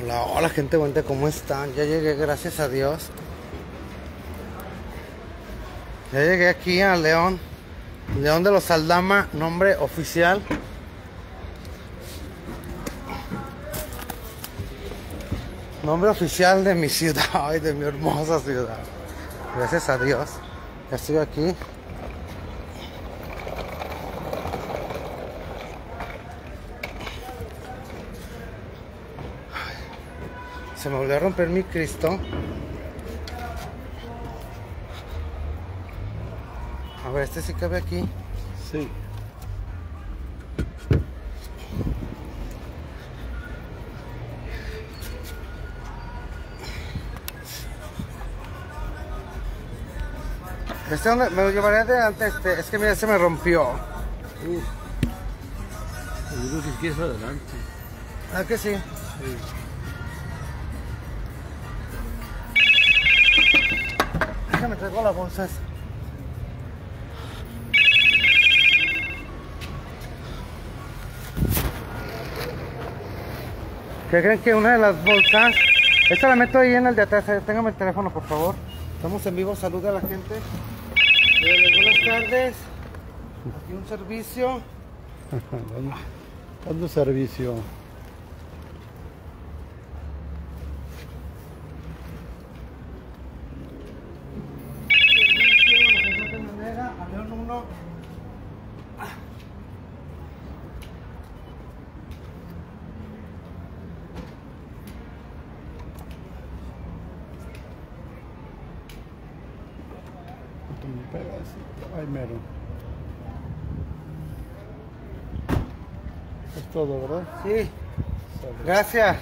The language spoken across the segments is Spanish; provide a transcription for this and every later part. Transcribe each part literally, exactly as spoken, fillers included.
Hola, hola gente bonita, ¿cómo están? Ya llegué, gracias a Dios. Ya llegué aquí a León, León de los Aldama, nombre oficial. Nombre oficial de mi ciudad, de mi hermosa ciudad. Gracias a Dios, ya estoy aquí. Se me volvió a romper mi Cristo. A ver, este sí cabe aquí. Sí. Este donde me lo llevaré adelante, este, es que mira, se me rompió. Uh, yo creo que quieres adelante. ¿Ah, que sí? Sí. Déjame traigo las bolsas. ¿Qué creen que una de las bolsas? Esta la meto ahí en el de atrás. Téngame el teléfono, por favor. Estamos en vivo, saluda a la gente. Eh, buenas tardes. Aquí un servicio. dando, dando servicio. Servicio, de manera, a León uno. Un pedacito. Ay, mero. Es todo, ¿verdad? Sí, Sale. gracias.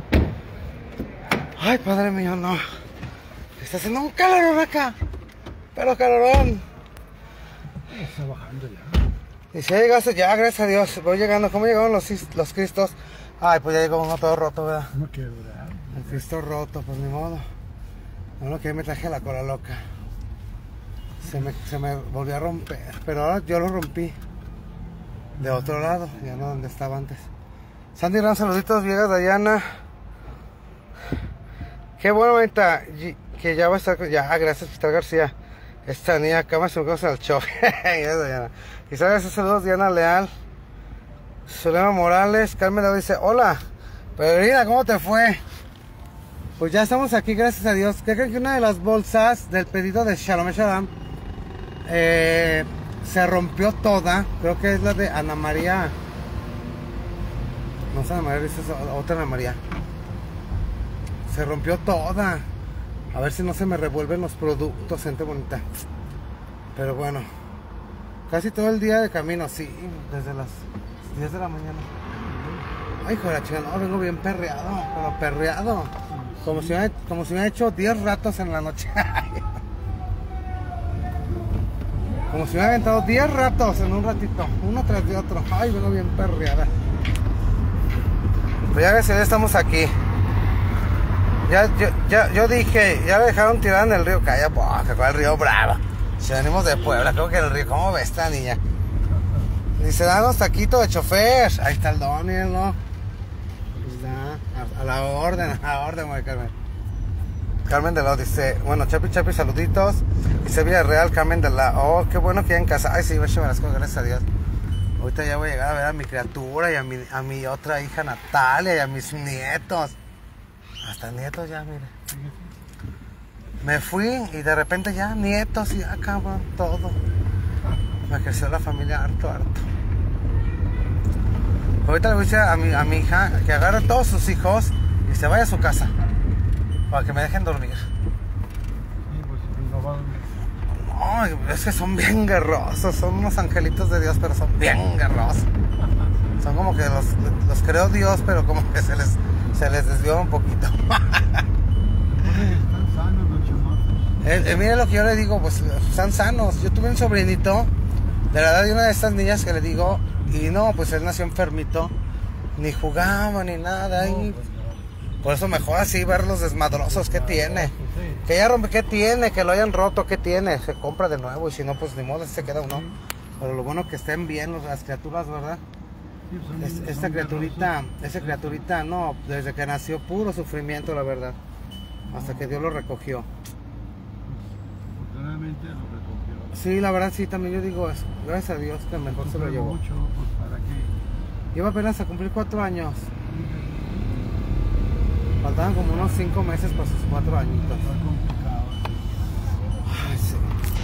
Ay, padre mío, no. Está haciendo un calorón acá. Pero calorón. Está bajando ya. Y si ya llegaste, ya, gracias a Dios. Voy llegando. ¿Cómo llegaron los, los cristos? Ay, pues ya llegó uno todo roto, ¿verdad? No quiero durar. El Cristo roto, pues ni modo. Bueno, que me traje la cola loca. Se me, se me volvió a romper. Pero ahora yo lo rompí. De otro lado, ya no donde estaba antes. Sandy Ram, saluditos, Viegas Dayana. Qué bueno, manita, que ya va a estar. Ya, gracias, Pital García. Esta niña acá me se me al choque. Y sabes, saludos, Diana Leal. Zulema Morales, Carmen León dice: hola, Peregrina, ¿cómo te fue? Pues ya estamos aquí, gracias a Dios. ¿Qué creen que una de las bolsas del pedido de Shalom Shalom eh, se rompió toda? Creo que es la de Ana María. No es Ana María, es otra Ana María. Se rompió toda. A ver si no se me revuelven los productos, gente bonita. Pero bueno, casi todo el día de camino, sí, desde las diez de la mañana. Ay, hijo de la chica, no, vengo bien perreado, pero perreado. Como si me, como si me hubiera hecho diez ratos en la noche. Como si me hubiera aventado diez ratos en un ratito, uno tras de otro. Ay, vengo bien perreada. Pues ya ves, ya estamos aquí. Ya, yo, ya, yo dije, ya la dejaron tirada en el río. Calla, boca, con el río Bravo. Si venimos de Puebla, creo que el río. ¿Cómo ves esta niña? Dice, danos taquito de chofer. Ahí está el Doniel, ¿no? Ahí está, a, a la orden, a la orden, güey, Carmen. Carmen de la dice, bueno, Chapi Chapi, saluditos. Dice Villarreal, Carmen de la, oh, qué bueno que ya en casa. Ay, sí, me las cosas, gracias a Dios. Ahorita ya voy a llegar a ver a mi criatura y a mi, a mi otra hija Natalia y a mis nietos. Hasta nietos ya, mire. Me fui y de repente ya nietos y ya, cabrón, todo. Me creció la familia harto, harto. Ahorita le voy a decir a mi, a mi hija que agarre a todos sus hijos y se vaya a su casa. Para que me dejen dormir. No, es que son bien guerrosos. Son unos angelitos de Dios, pero son bien guerrosos. Son como que los, los creó Dios, pero como que se les, se les desvió un poquito. Están sanos los chamacos. Eh, eh, mire lo que yo le digo, pues están sanos. Yo tuve un sobrinito de la edad de una de estas niñas que le digo, y no, pues él nació enfermito, ni jugaba ni nada. Y por eso mejor así verlos desmadrosos. ¿Qué tiene? Que ya rompe, ¿qué tiene? Que lo hayan roto, ¿qué tiene? Se compra de nuevo y si no, pues ni modo, se queda uno. Pero lo bueno que estén bien las criaturas, ¿verdad? Sí, son- Es- son esta criaturita, guerrerosos. esa criaturita, no, desde que nació puro sufrimiento, la verdad. Hasta que Dios lo recogió. Afortunadamente lo recogió. Sí, la verdad sí, también yo digo eso. Gracias a Dios que mejor se lo Sufre llevó. mucho, pues para qué. Iba apenas a cumplir cuatro años. Faltaban como unos cinco meses para sus cuatro añitos. Está complicado. Ay, sí.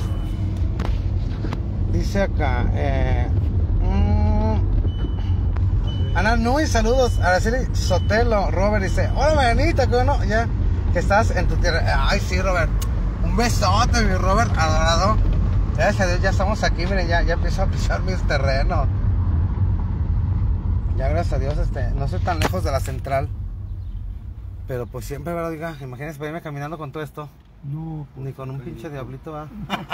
Dice acá, eh, mm, Ana Nui, saludos. Araceli Sotelo, Robert dice, hola Marianita, que bueno, ya que estás en tu tierra. Ay, sí, Robert. Un besote, mi Robert, adorado. Gracias a Dios, ya estamos aquí, miren, ya, ya empiezo a pisar mis terrenos. Ya gracias a Dios, este, no estoy tan lejos de la central. Pero pues siempre, ¿verdad? Diga, imagínense para irme caminando con todo esto. No, pues, Ni con un está pinche bien. diablito, ¿verdad?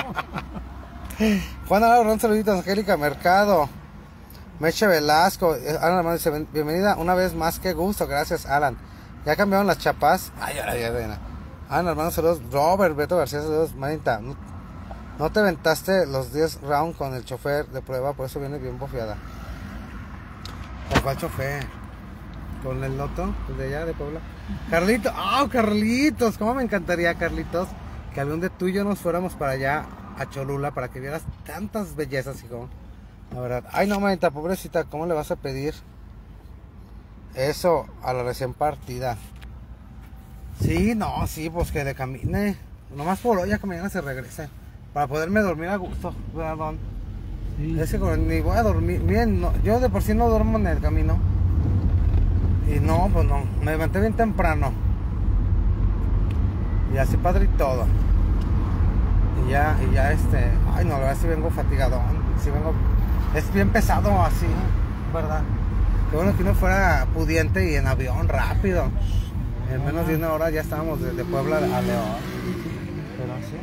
Juan Alarrón, saluditos. Angélica Mercado. Meche Velasco. eh, Alan Armando dice, "Bien- bienvenida una vez más, qué gusto, gracias Alan. ¿Ya cambiaron las chapas? Ay, ahora ya ven. Alan Armando, saludos. Robert, Beto García, saludos. Manita, no, no te aventaste los diez rounds con el chofer de prueba, por eso viene bien bofeada. ¿Con cuál chofer? ¿Con el Loto? ¿El de allá de Puebla? Carlitos, ¡ah, Carlitos! ¿Cómo me encantaría, Carlitos, que algún de tú y yo nos fuéramos para allá a Cholula para que vieras tantas bellezas, hijo? La verdad. Ay, no, manita, pobrecita, ¿cómo le vas a pedir eso a la recién partida? Sí, no, sí, pues que le camine. Nomás por hoy, ya que mañana se regrese. Para poderme dormir a gusto, ¿verdad, don? Sí, Es que con- ni voy a dormir. Miren, no, yo de por sí no duermo en el camino. Y no, pues no, me levanté bien temprano. Y así padre y todo. Y ya, y ya este, ay no, la verdad sí vengo fatigadón, sí vengo, es bien pesado así, ¿verdad? Que bueno que uno fuera pudiente y en avión rápido. En menos de una hora ya estábamos desde Puebla a León. Pero sí.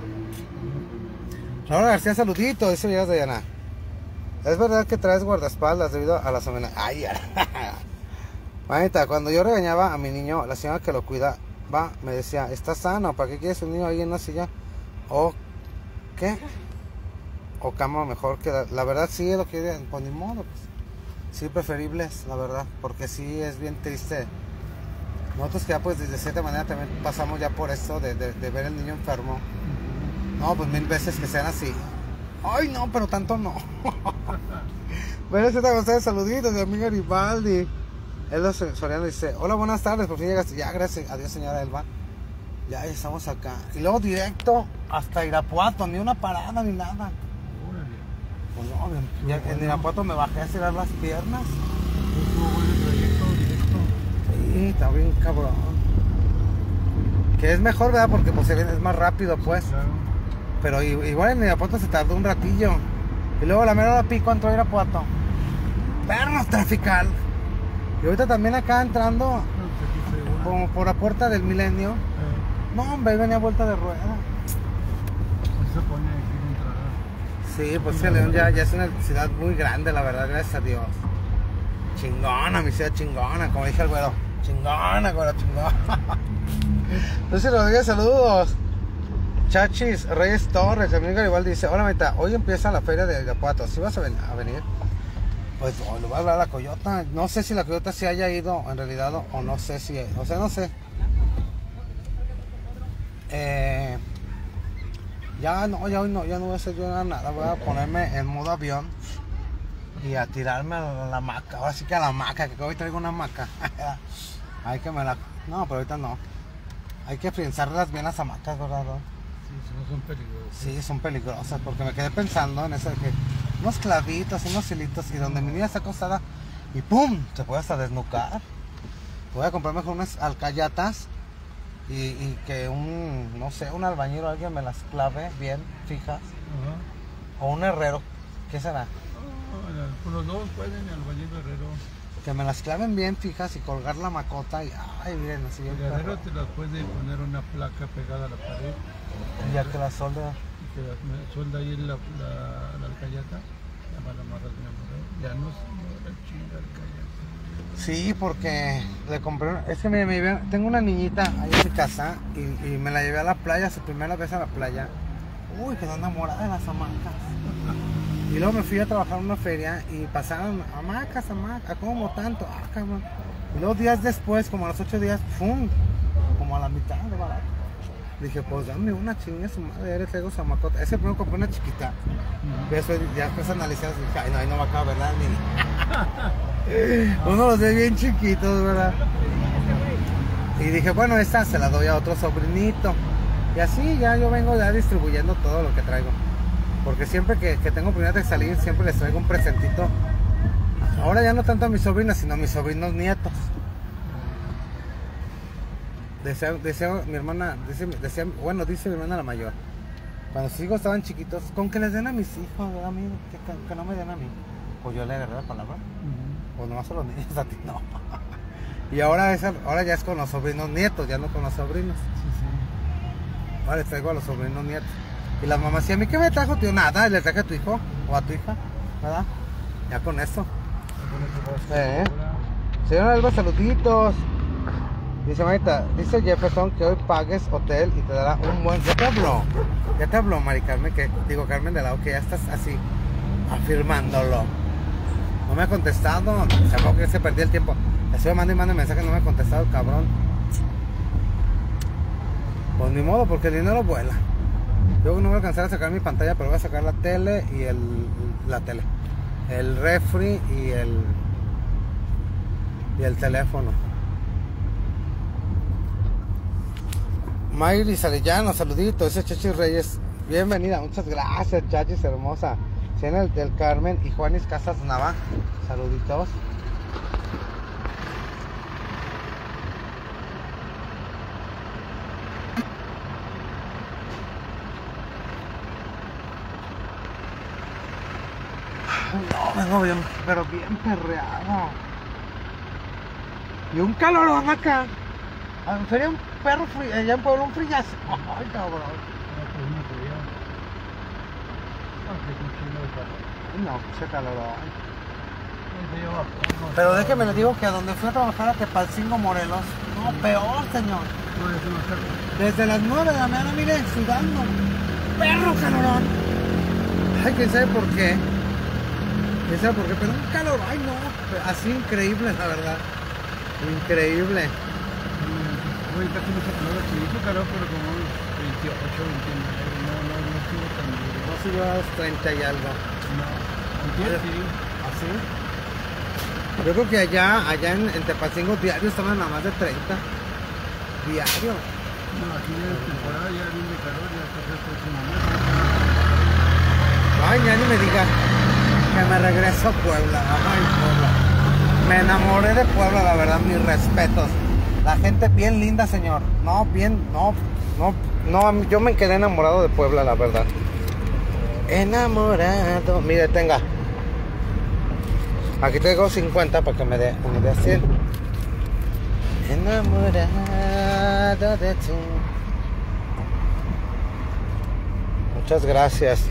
Laura García, saludito, dice Villegas de Llana. Es verdad que traes guardaespaldas debido a las amenazas. Ay, ya. Manita, cuando yo regañaba a mi niño, la señora que lo cuida, va, me decía, ¿está sano? ¿Para qué quieres un niño ahí en una silla? ¿O qué? O cama mejor que la, la verdad sí es lo que pues ni modo, pues. Sí, preferibles, la verdad, porque sí es bien triste. Nosotros que ya pues de cierta manera también pasamos ya por eso de, de, de ver el niño enfermo. No, pues mil veces que sean así. Ay, no, pero tanto no. Bueno, este González, saluditos de amiga Garibaldi. Elba Soriano dice, hola, buenas tardes, por fin llegaste. Ya, gracias, adiós señora Elba. Ya estamos acá. Y luego directo hasta Irapuato, ni una parada ni nada. órale. Pues no, bien, ya en Irapuato me bajé a estirar las piernas. Estuvo bueno el trayecto directo. Sí, está bien cabrón. Que es mejor, ¿verdad? Porque pues se viene, es más rápido, pues. Claro. Pero i- igual en Irapuato se tardó un ratillo. Y luego la mera hora pico entró a Irapuato. Pernos trafical. Y ahorita también acá entrando, No, pues aquí fue bueno. como por la puerta del Milenio. Eh, No, hombre, ahí venía vuelta de rueda. pues se pone aquí en entrada. Sí, pues que León ya, ya es una ciudad muy grande, la verdad, gracias a Dios. Chingona, mi ciudad chingona, como dije el güero. Chingona, güero, chingona. Entonces, Rodríguez, saludos. Chachis, Reyes Torres, amigo Garibaldi dice, hola, meta, hoy empieza la feria de Irapuato, ¿sí vas a, ven a venir? Pues oh, le voy a hablar a la Coyota, no sé si la Coyota sí haya ido en realidad o, o no sé si, o sea, no sé. Eh, ya no, ya hoy no, ya no voy a hacer yo nada, voy a ponerme en modo avión y a tirarme a la, la hamaca, ahora sí que a la hamaca, que hoy traigo una hamaca. Hay que me la, no, pero ahorita no. Hay que frienzarlas bien las hamacas, ¿verdad? ¿no? Sí, si no son peligrosos. Sí, son peligrosas, porque me quedé pensando en eso de que unos clavitos, unos hilitos, y donde mi niña está acostada, y ¡pum! Se puede hasta desnucar. Voy a comprar mejor unas alcayatas y, y que un, no sé, un albañil o alguien me las clave bien fijas, Ajá. o un herrero, ¿qué será? Ah, pues los dos pueden, el albañil herrero. Que me las claven bien fijas y colgar la macota y, ay, miren, así bien El herrero perro. te las puede poner una placa pegada a la pared. Y ya que la solda. Y que las me- suelda ahí la, la, la alcayata. Ya me la amarras bien amarrado. Ya no se no la chinga alcayata. Sí, porque le compré, una- es que me, me llevé- tengo una niñita ahí en mi casa y, y me la llevé a la playa, su primera vez a la playa. Uy, quedó enamorada de las hamacas. Y luego me fui a trabajar en una feria y pasaron hamacas, hamacas, ¿cómo tanto? Ah, cabrón. Y luego días después, como a los ocho días, ¡pum! Como a la mitad de barato. Dije, pues dame una chinga su madre, ya le traigo su hamacota. Ese primero compré una chiquita. Uh-huh. Eso, ya después analizando, dije, ay no, ahí no va a acabar, ¿verdad? Ni... Uno los ve bien chiquitos, ¿verdad? Y dije, bueno, esta se la doy a otro sobrinito. Y así ya yo vengo ya distribuyendo todo lo que traigo. Porque siempre que, que tengo oportunidad de salir, siempre les traigo un presentito. Ahora ya no tanto a mis sobrinas, sino a mis sobrinos nietos. Deseo, deseo, mi hermana, dice, decía, bueno, dice mi hermana la mayor. Cuando sus hijos estaban chiquitos, con que les den a mis hijos, a mí, que, que no me den a mí. Pues yo le agarré la palabra. Uh-huh. Pues nomás a los niños, a ti no. Y ahora, es, ahora ya es con los sobrinos nietos, ya no con los sobrinos. Sí, sí. Ahora les traigo a los sobrinos nietos. Y las mamás decían, ¿a mí qué me trajo, tío? Nada, le traje a tu hijo o a tu hija, ¿verdad? Ya con eso. Eh, señora Alba, saluditos. Dice Marita, dice Jefferson que hoy pagues hotel y te dará un buen... Ya te habló, ya te habló Mari Carmen, que digo Carmen de lado, que ya estás así, afirmándolo. No me ha contestado, se acabó que se perdió el tiempo. Le estoy mandando y mandando mensajes, no me ha contestado el cabrón. Pues ni modo, porque el dinero vuela. Yo no voy a alcanzar a sacar mi pantalla, pero voy a sacar la tele y el... la tele. El refri y el... y el teléfono. Mayri Sarellano, saludito, ese Chachis Reyes, bienvenida, muchas gracias Chachis hermosa. Tiene el del Carmen y Juanis Casas Nava, saluditos. No, vengo bien, pero bien perreado. Y un calorón acá. Sería un perro frío, allá en Pueblo un frillazo. Ay, cabrón. No, se calorón. Pero déjeme le digo que a donde fui a trabajar a Tepalcingo, Morelos, no, peor, señor. Desde las nueve de la mañana, mire, sudando. Perro calorón. Ay, quién sabe por qué. Quién sabe por qué, pero un calor, ay no, así increíble, la verdad. Increíble. Ahorita sí mucho calor, sí hizo calor, pero como veintiocho, veintinueve, no, no, no estuvo tan duro. No subió a treinta y algo. No, entiendo, sí. ¿Así? Yo creo que allá, allá en, en Tepalcingo diario estaban a más de treinta. Diario. No, aquí ya es temporada, ya viene calor, ya está el próximo mes. Ay, ya ni me diga que me regreso a Puebla. Ay, Puebla. Me enamoré de Puebla, la verdad, mis respetos. La gente bien linda, señor. No, bien, no, no, no, yo me quedé enamorado de Puebla, la verdad. Enamorado. Mire, tenga. Aquí tengo cincuenta para que me dé, me dé cien. Enamorado de ti. Muchas gracias.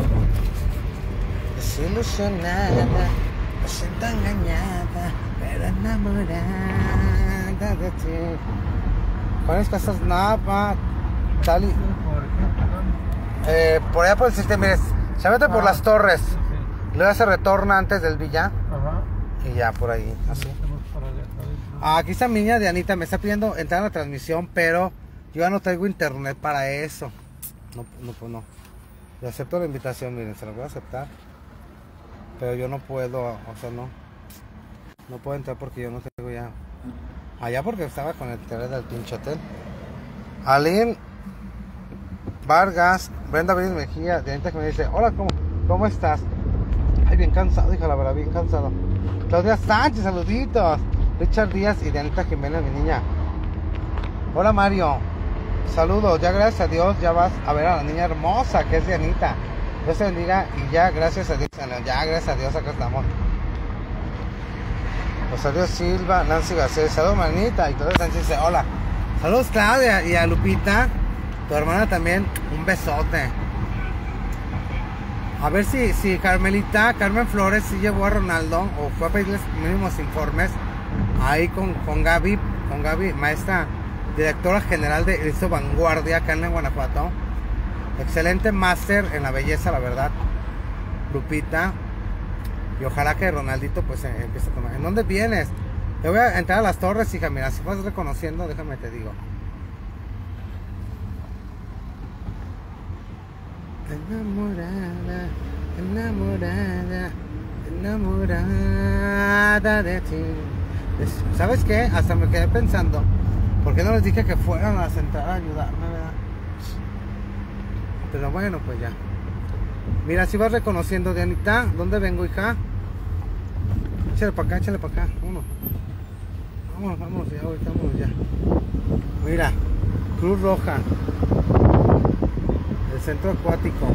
Desilusionada, me siento engañada, pero enamorada de ti. ¿Cuáles casas? Napa, tal y... Eh, por allá por el sistema, mire, se mete por ah, las torres, sí, sí. Luego se retorna antes del Villa. Ajá. Y ya por ahí, así. Ah, aquí está mi niña de Anita, me está pidiendo entrar a la transmisión, pero yo ya no traigo internet para eso. No, no, pues no. Le acepto la invitación, miren, se la voy a aceptar. Pero yo no puedo, o sea, no. No puedo entrar porque yo no tengo ya. Allá porque estaba con el internet del pinche hotel. Aline Vargas, Brenda Benítez Mejía, de Anita que me dice, hola, ¿cómo, ¿cómo estás? Ay, bien cansado, hija, la verdad, bien cansado. Claudia Sánchez, saluditos. Richard Díaz y Dianita Jiménez, mi niña. Hola, Mario. Saludos, ya gracias a Dios, ya vas a ver a la niña hermosa que es Dianita. Dios te bendiga y ya gracias a Dios, ya gracias a Dios acá estamos. Rosario Silva, Nancy Garcés, saludos, manita. Y Claudia Sánchez dice, hola. Saludos, Claudia, y a Lupita, tu hermana también, un besote. A ver si, si Carmelita, Carmen Flores, si llevó a Ronaldo o fue a pedirles mínimos informes ahí con, con Gaby, con Gaby, maestra, directora general de Cristo Vanguardia acá en Guanajuato. Excelente máster en la belleza, la verdad. Lupita. Y ojalá que Ronaldito pues eh, empiece a tomar. ¿En dónde vienes? Te voy a entrar a las torres, hija. Mira, si vas reconociendo, déjame te digo. Enamorada, enamorada, enamorada de ti. ¿Sabes qué? Hasta me quedé pensando, ¿por qué no les dije que fueran a la central a ayudarme, verdad? Pero bueno, pues ya. Mira, si vas reconociendo, Dianita, ¿dónde vengo, hija? Échale para acá, échale para acá, vámonos. Vámonos, vámonos, ya, ahorita vámonos ya. Mira, Cruz Roja. El centro acuático.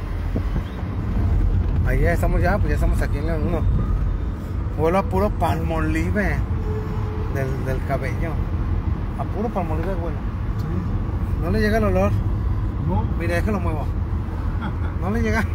Ahí ya estamos ya, pues ya estamos aquí en León uno. Vuelo a puro palmolive del, del cabello. A puro palmolive, vuelo. Sí. No le llega el olor. No. Mira, es que lo muevo. No le llega.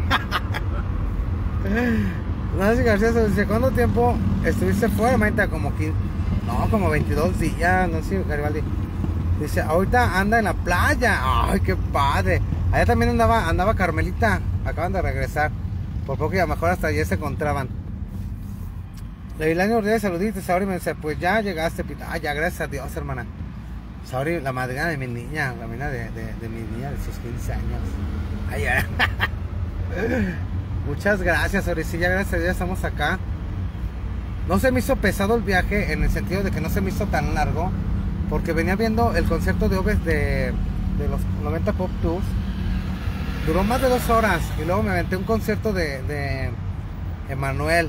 Nancy García dice, ¿cuánto tiempo estuviste fuera, manita? Como quince, no, como veintidós días, no sé, Garibaldi. Dice, ahorita anda en la playa. Ay, qué padre. Allá también andaba, andaba Carmelita. Acaban de regresar. Por poco y a lo mejor hasta ayer se encontraban. Levilania Urdía, saluditos. Sauri me dice, pues ya llegaste, Pita. Ah, ya, gracias a Dios, hermana. Sauri, la madrina de mi niña, la madrina de, de, de mi niña de sus quince años. Ay, ya. Muchas gracias, Sauri. Sí, ya gracias a Dios estamos acá. No se me hizo pesado el viaje en el sentido de que no se me hizo tan largo. Porque venía viendo el concierto de Oves de, de los noventa Pop Tours. Duró más de dos horas. Y luego me aventé un concierto de, de Emanuel.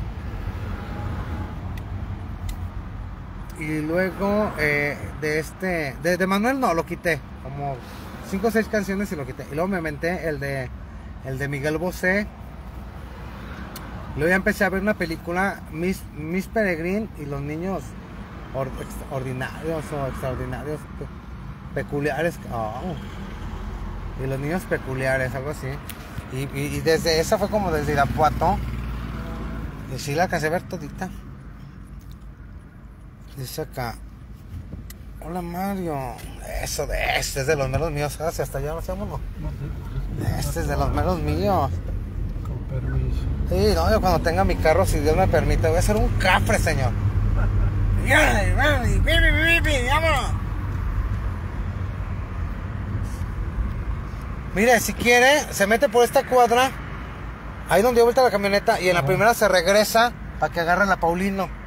Y luego eh, de este... De, de Manuel no, lo quité. Como cinco o seis canciones y lo quité. Y luego me aventé el de, el de Miguel Bosé. Y luego ya empecé a ver una película, Miss, Miss Peregrine y los niños or, ordinarios o extraordinarios, pe, peculiares. Oh. Y los niños peculiares, algo así. Y, y, y desde esa fue como desde Irapuato. Y sí la alcancé a ver todita. Dice acá. Hola Mario. Eso de este es de los meros míos. Gracias, hasta allá, vámonos. Este es de los meros míos. Con permiso. Sí, no, yo cuando tenga mi carro, si Dios me permite, voy a hacer un cafre, señor. Vámonos. Mire, si quiere, se mete por esta cuadra, ahí donde dio vuelta la camioneta, y en la primera se regresa para que agarren la Paulino. Okay.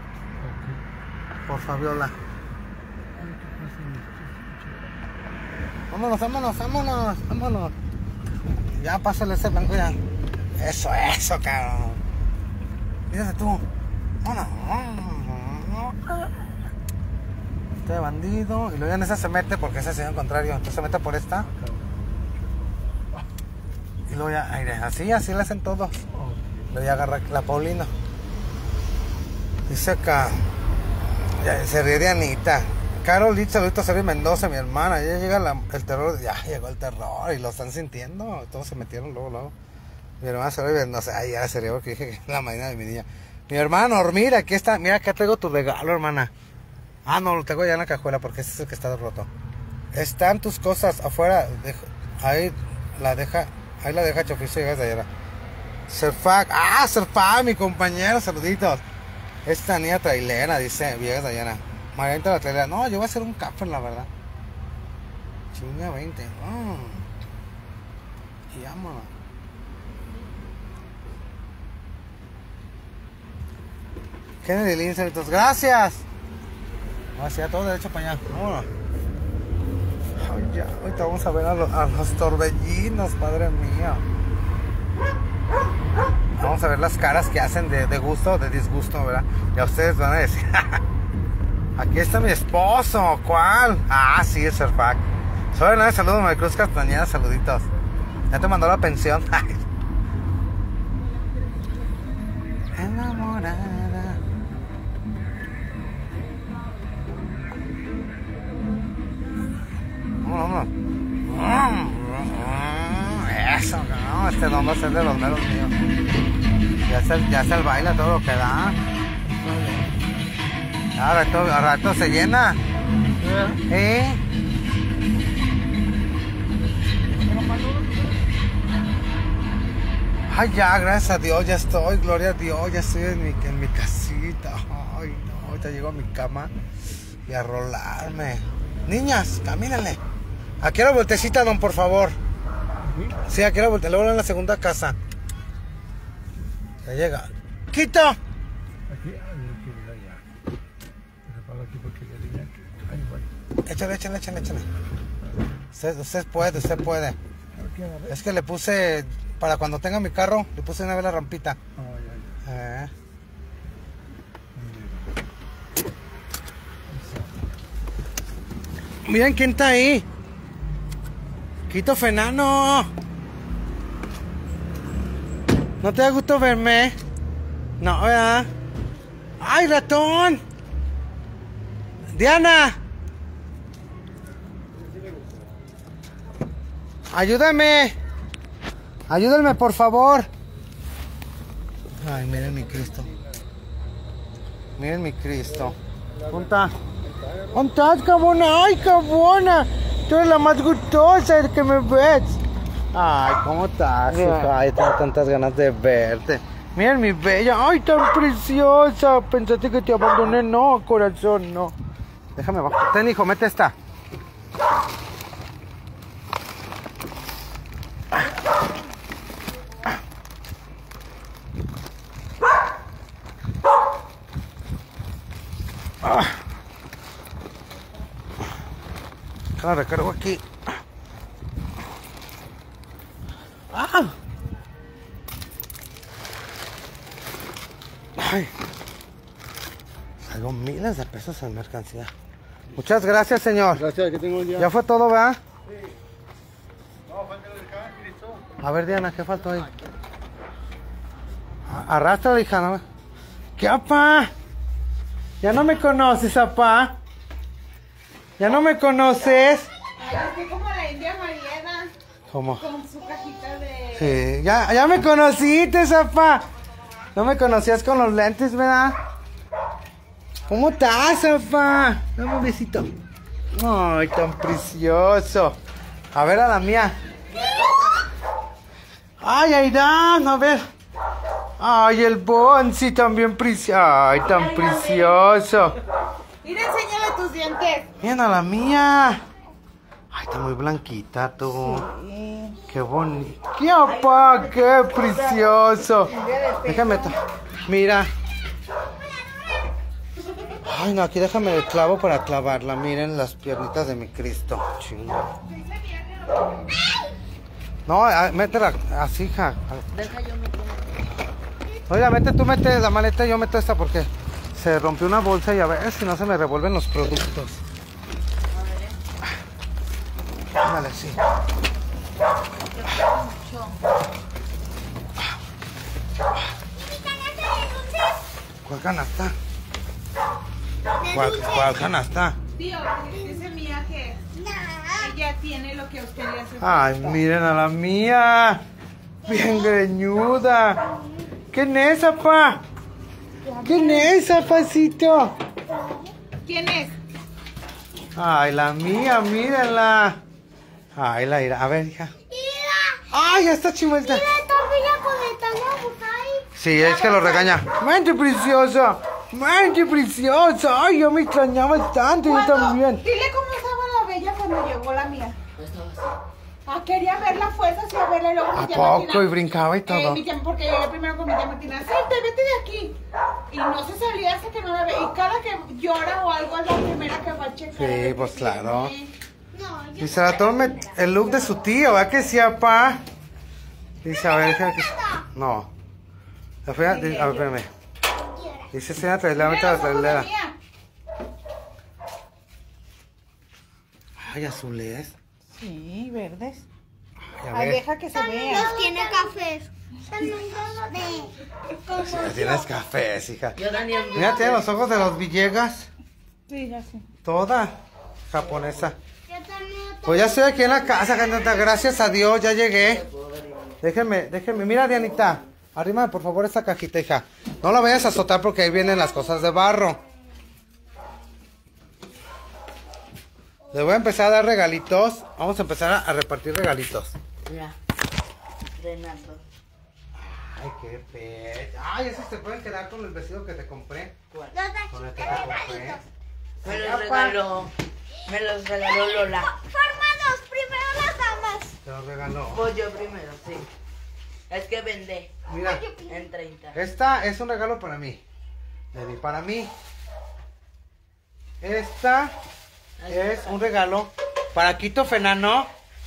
Por Fabiola. Vámonos, vámonos, vámonos, vámonos. Ya pásale ese blanco ya. Eso, eso, cabrón. Fíjate tú. Vámonos. Este bandido. Y luego ya en esa se mete porque ese es el contrario. Entonces se mete por esta. Y luego ya, aire, así, así le hacen todos. Luego ya agarra la Paulina. Dice acá. Ya, se ríe de Anita. Carol Litz, saluditos a Sari Mendoza, mi hermana. Ya llega la, el terror. Ya llegó el terror y lo están sintiendo. Todos se metieron luego, luego. Mi hermana se ríe, no sé, ay, ya se ríe porque dije que es la madrina de mi niña. Mi hermano, mira, aquí está. Mira, acá traigo tu regalo, hermana. Ah, no, lo tengo ya en la cajuela porque ese es el que está roto. Están tus cosas afuera. Deja, ahí la deja. Ahí la deja Chofizo y llegas de allá. Serfac. Ah, Serfac, mi compañero, saluditos. Esta niña trailera, dice Viegas de Ayana. Margarita la trailera. No, yo voy a hacer un café, la verdad. Chinga veinte. Oh. Y vámonos. Kennedy Lin, saluditos. Gracias. Hacia todo derecho para allá. Vámonos. Ay, ya. Ahorita vamos a ver a los, a los torbellinos, padre mío. Vamos a ver las caras que hacen de, de gusto o de disgusto, ¿verdad? Ya ustedes van a decir. Aquí está mi esposo. ¿Cuál? Ah, sí, es Serfac. Soy una vez, saludos, Maricruz Castañeda, saluditos. Ya te mandó la pensión. Enamorada. Vámonos, vámonos. Eso, no, este don va a ser de los meros míos. Ya se, ya se el baile todo lo que da. A rato, a rato se llena. ¿Eh? Ay, ya, gracias a Dios, ya estoy, gloria a Dios, ya estoy en mi, en mi casita. Ay, no, ahorita llego a mi cama y a rolarme. Niñas, camínenle. Aquí a la vueltecita, don, por favor. Sí, aquí a la vuelta, luego en la segunda casa. Ya llega. ¡Quito! Aquí, ay, aquí, allá. Pero para aquí porque ya tenía que. Ay, bueno. Échale, échale, échale, échale. Usted, usted puede, usted puede. Aquí, a ver. Es que le puse, para cuando tenga mi carro, le puse una vez la rampita. Ay, ay, Eh. Miren quién está ahí. Quito Fenano. ¿No te da gusto verme? No, ¿verdad? ¡Ay, ratón! Diana. Ayúdame. Ayúdame, por favor. Ay, miren mi Cristo. Miren mi Cristo. ¿Dónde ¿Dónde estás, cabona? ¡Ay, cabona! Tú eres la más gustosa que me ves. Ay, ¿cómo estás, hija? Ay, tengo tantas ganas de verte. Miren mi bella. Ay, tan preciosa. Pensaste que te abandoné. No, corazón, no. Déjame abajo. Ten, hijo, mete esta. Ah. La recargo aquí. Ah. Ay. Salgo miles de pesos en mercancía. Muchas gracias, señor. Gracias, que tengo un día. ¿Ya fue todo, verdad? Sí. No, falta el can, Cristo. A ver, Diana, ¿qué faltó ahí? Arrastra, hija, ¿no? ¿Qué, apá? ¿Ya no me conoces, apá? ¿Ya no me conoces? Ay, estoy como la India Mariana. ¿Cómo? Con su cajita de... Sí, ya, ya me conociste, apá. No me conocías con los lentes, ¿verdad? ¿Cómo estás, apá? Dame un besito. Ay, tan precioso. A ver a la mía. Ay, Aidán, a ver. Ay, el Bonzi también precioso. Ay, tan precioso. Mira, enséñale tus dientes. Miren a la mía. Ay, está muy blanquita tú. Sí. Qué bonito. ¡Qué apá! ¡Qué precioso! Déjame. Mira. Ay, no, aquí déjame el clavo para clavarla. Miren las piernitas de mi Cristo. Chingo. No, a- métela así, hija. Deja yo meter. Oiga, mete tú, mete la maleta y yo meto esta porque se rompió una bolsa y a ver si no se me revuelven los productos. Ándale, sí. ¿Cuál canasta? ¿Cuál, cuál canasta? Tío, dice Mía que ella tiene lo que a usted le hace. Ay, miren a la mía. Bien greñuda. ¿Quién es, apá? ¿Quién es, apacito? ¿Quién es? Ay, la mía, mírenla. Ay, la ira. A ver, hija. Ay, ya está chimuelta. Sí, es que lo regaña. Mente preciosa. Mente preciosa. Ay, yo me extrañaba tanto, yo ¿Cuándo? también. Dile cómo estaba la bella cuando llegó la mía. Ah, quería verla fuerza, sí, a verla y luego ¿A mi tía poco? Martina- Y brincaba y todo. Eh, mi tía- porque llegué primero con mi tía Martina, salte, vete de aquí. Y no se salía hasta que no la ve. Y cada que llora o algo es la primera que va a checar. Sí, a ver pues qué claro. tiene. Y se la tome el look de su tío, ¿verdad que sí, apá? Dice, a ver, deja que... No. La fea... A ver, espérame. Dice, se la trailera, Mira vete a la los ojos de trailera. Mía. Ay, azules. Sí, verdes. Ay, a Ay, ver. deja que se vea. Los tiene cafés. Sí, tienes cafés, hija. Mira, tiene los ojos de los Villegas. Sí, ya sé. Toda japonesa. Pues ya estoy aquí en la casa, gente. Gracias a Dios, ya llegué. Déjenme, déjenme. Mira, Dianita. Arrímame, por favor, esta cajita, hija. No la vayas a azotar porque ahí vienen las cosas de barro. Le voy a empezar a dar regalitos. Vamos a empezar a, a repartir regalitos. Mira, Renato. Ay, qué pe... Ay, esos te pueden quedar con el vestido que te compré. ¿Cuál? Con el que te compré. Me Sí, los apa. regaló. Me los regaló Lola. Formados, primero las damas. Te lo regaló. Voy yo primero, sí. Es que vendé Mira, en treinta. esta es un regalo para mí. Le di para mí. Esta es un regalo para Quito Fenano.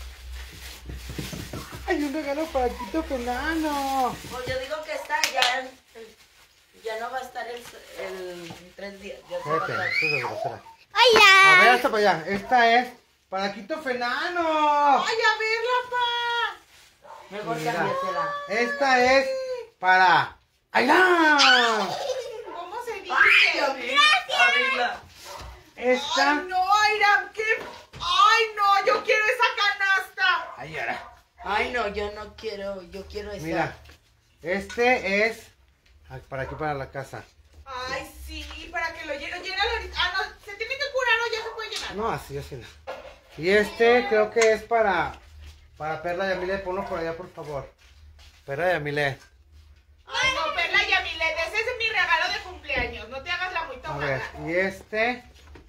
Hay un regalo para Quito Fenano. Pues yo digo que esta ya, ya no va a estar el, el en tres días. Ya se va a Espérate, acabar. esto es de grosera. Hola. A ver, hasta para allá. Esta es para Quito Fenano. Ay, a verla, pa. Mejor Mira. cámbiasela. Esta es para Ailán. ¿Cómo se dice? Ay, abrirla. Esta. Ay, no, Airam, qué. Ay, no, yo quiero esa canasta. Ay, ahora. Ay, no, yo no quiero, yo quiero esa. Mira, este es ah, para aquí, para la casa. Ay, sí, para que lo llene. Llénalo ahorita. Ah, no, se tiene que curar o ya se puede llenar. No, así, así no. Y este creo que es para para Perla y Amile. Ponlo por allá, por favor. Perla y Amile. Ay, no, Perla y Amilet, ese es mi regalo de cumpleaños. No te hagas la muy A ver, tomada. y este,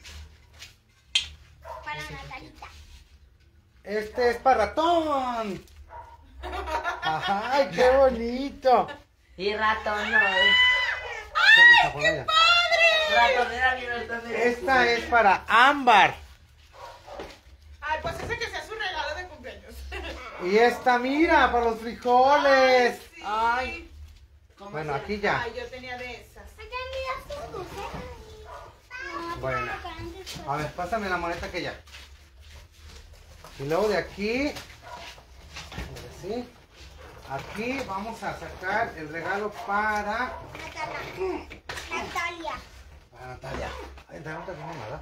Para Natalita. este es para Ratón. Ay, qué bonito. Y ratón no es. ¡Ay, qué Ratón era bien el también. Esta es para Ámbar. Ay, pues ese que sea su regalo de cumpleaños. Y esta, mira, para los frijoles. Sí. Ay. ¿Cómo Bueno, será? aquí ya. Ay, yo tenía de esas. Acá mira sus luces. Bueno. A ver, pásame la moneta que ya. Y luego de aquí, así, aquí vamos a sacar el regalo para, Natalia. Natalia. para Natalia. Ay, no te tengo nada.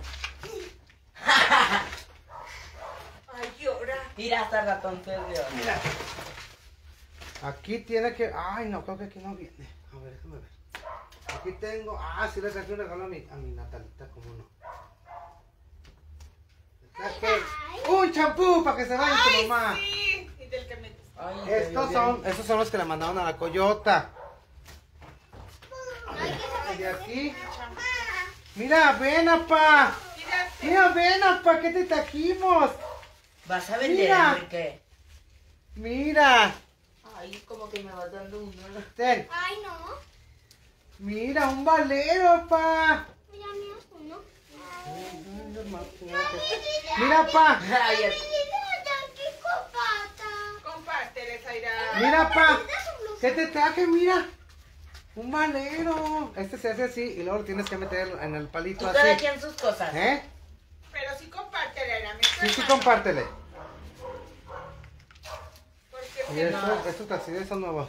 Ay, llora. Mira, hasta ratón se dio. Mira. Aquí tiene que, ay, no, creo que aquí no viene. A ver, déjame ver. Aquí tengo, ah, sí le traje un regalo a mi, a mi Natalita, cómo no. Le traje un champú para que se vaya Ay, tu mamá. sí. Y del que me... Ay, Estos qué son, bien. estos son los que le mandaron a la Coyota. Ay, Y de aquí, Champú. mira, ven, apa. Mira, Mira, ven, apa, ¿qué te trajimos? ¿Vas a vender, Mira. Enrique? Mira, Ay, como que me vas dando uno. ¿no? ten, Ay, no. mira, un valero, apa. Mira, mira, uno. Mira, pa, Ay, Mira, qué copata. compártele, Zaira. mira, pa. ¿Qué te traje? Mira, un valero. Este se hace así y luego lo tienes que meter en el palito y cada así. quien sus cosas. ¿Eh? Pero sí compártele, Airam. Sí, sí, compártele. Porque Y si no... estos, estos calcetines son nuevos.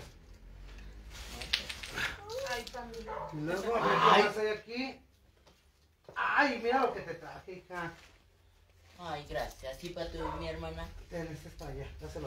Ay, familia. Y luego, a ver qué más hay aquí. Ay, mira lo que te traje, hija. Ay, gracias. Sí, para tu mi hermana. Ten, este está allá, dáselo.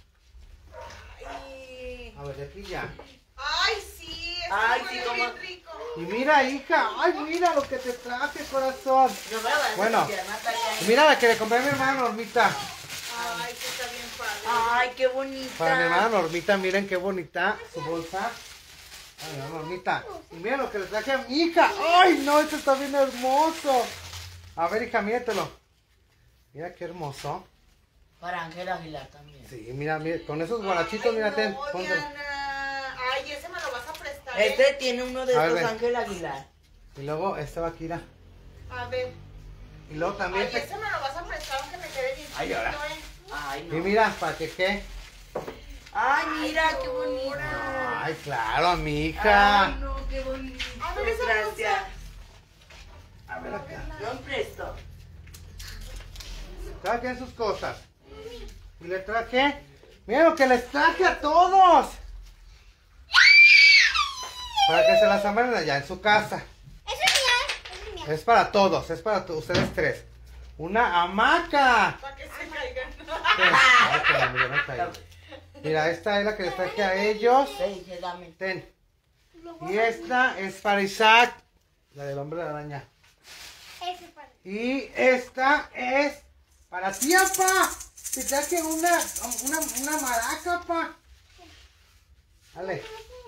Ay, A ver, de aquí ya. ay, sí, es Ay, muy sí, como- bien rico. Y mira, hija, ay, mira lo que te traje, corazón. No me vas a Bueno. decir, Natalia. Y mira la que le compré a mi hermana Normita. Ay, que está bien padre. Ay, qué bonita. Para mi hermana Normita, miren qué bonita su bolsa. Ay, mi hermana Normita. Y mira lo que le traje a mi hija. Ay, no, esto está bien hermoso. A ver, hija, míratelo. Mira qué hermoso. Para Ángela Aguilar también. Sí, mira, mira, con esos guarachitos, mira, ten, No, póntelo. Diana. Ay, ese me lo vas a prestar. Este ¿eh? tiene uno de A estos ver, ven. Ángela Aguilar. Y luego este va aquí, mira. A ver. Y luego también Ay, te... ese me lo vas a prestar aunque me quede bien Ay, chiquito, ahora. ¿eh? Ay, Y no. mira, para que qué. Ay, mira, qué bonito. Ay, claro, mi hija. Ay, no, qué bonito. A ver, esa Gracias. A ver acá. No presto. Cada quien sus cosas. Y le traje. Mira lo que les traje a todos. Para que se las amarren allá en su casa. Esa es mía. Esa es mía. Es para todos, es para tu- ustedes tres. Una hamaca. Para que se caigan. Ay, que la mía no caiga. Mira, esta es la que les traje a ellos. Le dije, dame. Ten. Y esta es para Isaac, la del hombre de la araña. Ese es para mí. Y esta es para ti, apa. Te traje una, una, una maraca, pa. Dale.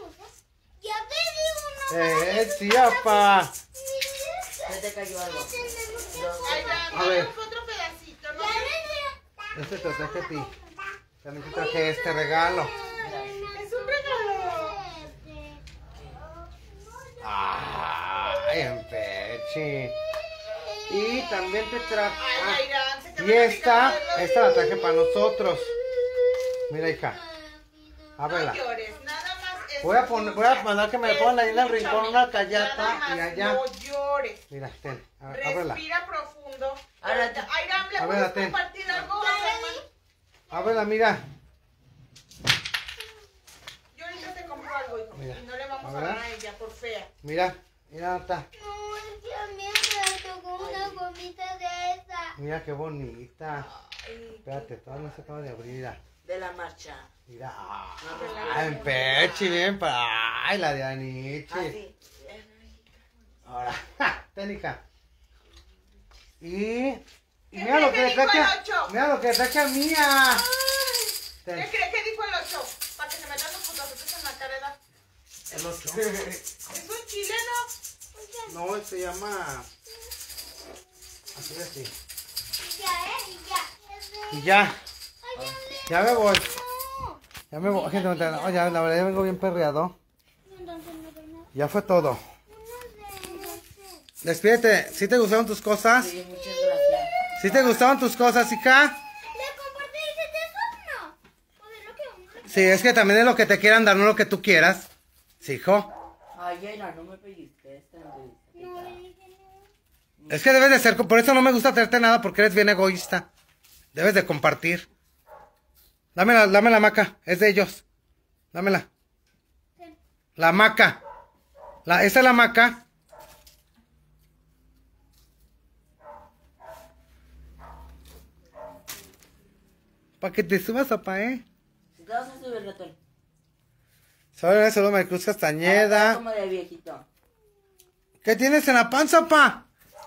Eh, sí, papá. Se te cayó algo. Aira, A ver. tenemos otro pedacito, ¿no? Este te traje a ti. También te traje este regalo. Es un regalo. Ay, en peche. Y también te traje. Ay, Aira, se te Y van a esta, picar los esta la traje para nosotros. Mira, hija. No Ábrela. llores, nada más. es- Voy a poner, voy a mandar que me pongan ahí en el rincón una Nada callata más y allá. No llores. Mira, ten, á- ábrela. Respira profundo. Ahora te- Aira, ¿le A ver, puedes atén. compartir algo? hermano? Ábrela, mira. Yo ahorita te compro algo, hijo. Mira, Y no le vamos a a ver. dar a ella por fea. Mira, mira, está. Ay, Dios mío, me tocó una gomita de esa. Mira qué bonita. Espérate, todavía no se acaba de abrir. Mira, De la marcha. mira. Ah, en peche, bien para. Ay, la de Aniche. Así. Ahora, ja, ten, hija. Y. Y mira lo que ¿Qué le dijo traje el a. ocho? Mira lo que le traje a Mía. ¿Qué Ten. crees que dijo el ocho? Para que se me dan los putazotes en la cara. ¿verdad? El ocho. Es un chileno. No, se llama. Así es así. Ya, ¿eh? Y ya. Y ya, Ay, ya ya me voy. no. Ya me voy, gente. No, ya, la verdad, ya vengo bien perreado. Entonces no doy nada. Ya fue todo. No sé. Despídete. ¿Sí te gustaron tus cosas? Sí, muchas gracias. ¿Sí te gustaron tus cosas, hija? ¿Le compartiste eso? No. Pues es lo que uno le- Sí, es que también es lo que te quieran dar, no lo que tú quieras. Sí, hijo. Ay, Yaira, no me pellizques. Esta no te No le gusta. dije nada. Es que debes de ser, por eso no me gusta traerte nada, porque eres bien egoísta. Debes de compartir. Dame la, dame la maca, es de ellos. Dámela. La maca. La, esa es la maca. Para que te subas, papá, ¿eh? Si te vas a subir, ratón. Sobre solo Maricruz Ah, Castañeda. como de viejito. ¿Qué tienes en la panza, pa?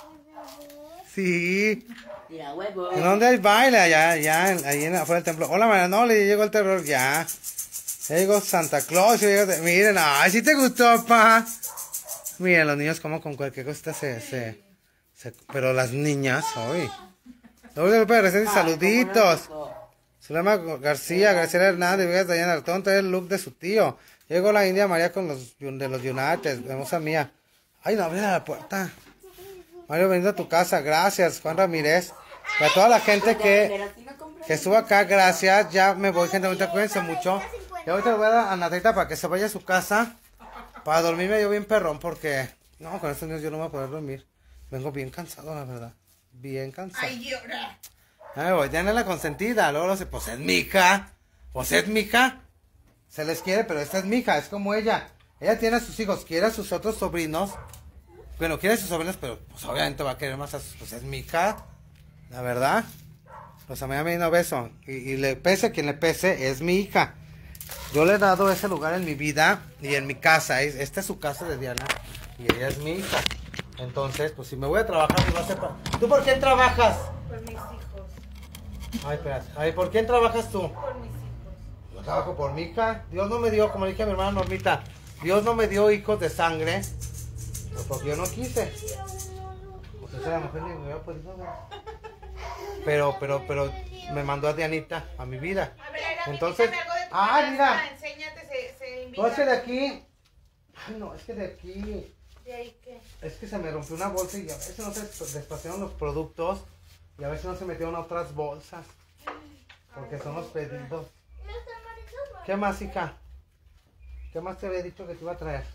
Sí. Tira huevo. ¿En dónde hay baile? Allá, allá, en- ahí en, afuera del templo. Hola, María, no, le llegó el terror, ya. Ya llegó Santa Claus. ya llegó- miren, ay, si te gustó, pa. Miren, los niños como con cualquier cosita se, se, se- pero las niñas, hoy. Luego de recién Ah, saluditos. como una Zulema García, Graciela Hernández, Vegas Dayana Artón, trae el look de su tío. Llegó la India María con los de los United, hermosa mía. Ay, no, abre la puerta. Mario, venido a tu casa, gracias, Juan Ramírez. Y a toda la gente que, Pero si no compras- que estuvo acá, gracias. Ya me voy, gente, ahorita cuídense mucho. Y ahorita le voy a dar a Natalia para que se vaya a su casa. Para dormirme yo bien perrón, porque no, con estos niños yo no me voy a poder dormir. Vengo bien cansado, la verdad. Bien cansado. Ay, llora. Ya me voy, ya no es la consentida. Luego lo sé, pues es mi hija. Pues es mi hija. Se les quiere, pero esta es mi hija, es como ella. Ella tiene a sus hijos, quiere a sus otros sobrinos. Bueno, quiere a sus sobrinos, pero pues obviamente va a querer más a sus. Pues es mi hija. La verdad. Pues a mí me vino beso. Y, y le pese a quien le pese, es mi hija. Yo le he dado ese lugar en mi vida y en mi casa. Es- Esta es su casa de Diana. Y ella es mi hija. Entonces, pues si me voy a trabajar, pues va a ser para... ¿Tú por quién trabajas? Por mis hijos. Ay, espérate. Ay, ¿por quién trabajas tú? Por mis hijos. Yo trabajo por mi hija. Dios no me dio, como le dije a mi hermana Normita, Dios no me dio hijos de sangre. Pues porque yo no quise. Pues esa mujer ni me hubiera podido ver. Pero, pero, pero me mandó a Dianita a mi vida. A ver, Aira, Entonces, platícame algo de tu ah, casa, mira. Enséñate, se, se invita. No, es que de aquí. Ay, no, es que de aquí. ¿De ahí qué? Es que se me rompió una bolsa y a veces no se despaciaron los productos. Y a veces no se metieron a otras bolsas. Porque son los pedidos. ¿Qué más, hija? ¿Qué más te había dicho que te iba a traer?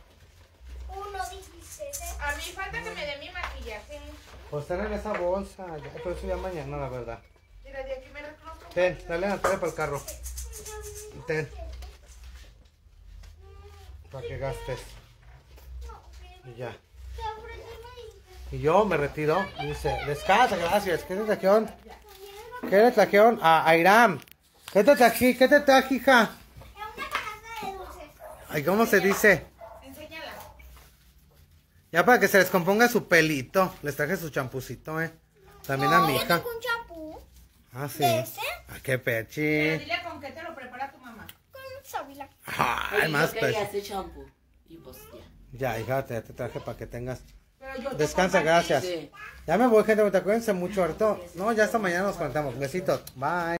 Uno dijiste, ¿eh? A mí falta que me dé mi maquillaje. Pues ten en esa bolsa. Ya, pero eso ya mañana, la verdad. Mira, de aquí me reconozco. Ten, dale a Natalia para el carro. Ten. Para que gastes. Y ya. Y yo me retiro. Y dice, descansa, gracias. ¿Qué te trajeron? ¿Qué te trajeron? A Airam. ¿Qué te trají? ¿Qué te traje, hija? Es una canasta de dulces. Ay, ¿cómo se dice? Enséñala. Ya para que se les componga su pelito. Les traje su champucito, eh. También a mi Yo hija. tengo un champú Ah, sí. ¿de ese? Ah, qué Pero pechi. dile con qué te lo prepara tu mamá. con sábila. Ay, Oye, más yo quería pechi. ese shampoo. Y pues ya. Ya, hija, te, te traje para que tengas. Pero yo te Descansa, compartí. gracias. Sí. Ya me voy, gente, te cuídense mucho, harto. No, ya hasta mañana nos contamos. Besitos. Bye.